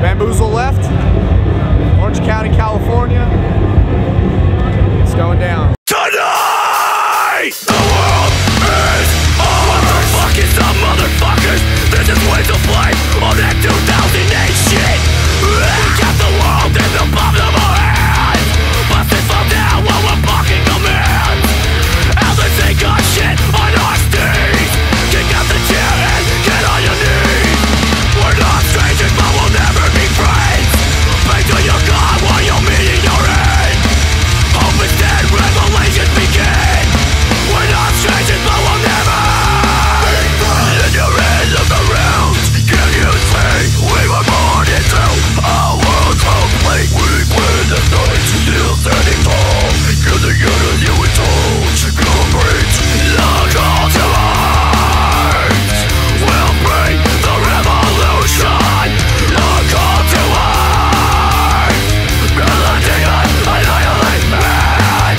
Bamboozle left. Orange County, California. It's going down. Tonight, the world is all motherfuckers, some motherfuckers. This is way to play on that 2008 shit. Got the world in the palm of our hands, busting from down while we're blocking commands. Others they got shit on our steeds. Kick out the chair and get on your knees. We're not strangers, but we'll never be friends. Pray to your God while you're meeting your end. Hope is dead, revelations begin. We're not strangers, but we'll never be friends. In your end of the round, can you see we were born into a world complete? We win the night, still standing tall. You're the unit you were told to complete. The call to arms will bring the revolution. The call to arms, melody annihilate man.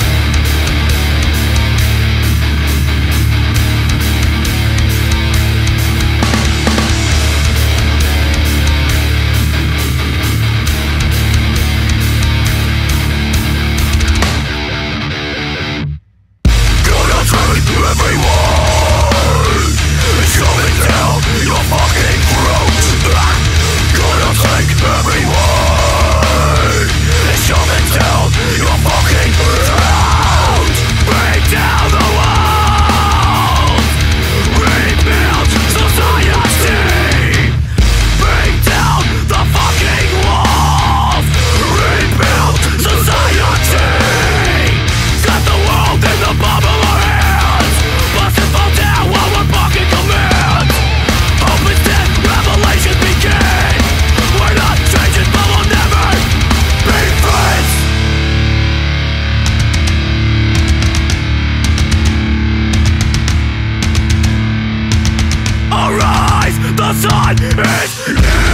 Gonna take everyone, shoving down your fucking throat. Gonna take everyone, shoving down your fucking throat. Break down the walls, rebuild society. Break down the fucking walls, rebuild society. Got the world in the palm of our hands, busting fall down while we're blocking commands. Hope is dead, revelations begin. We're not strangers, but we'll never be friends. Arise, the sun is here.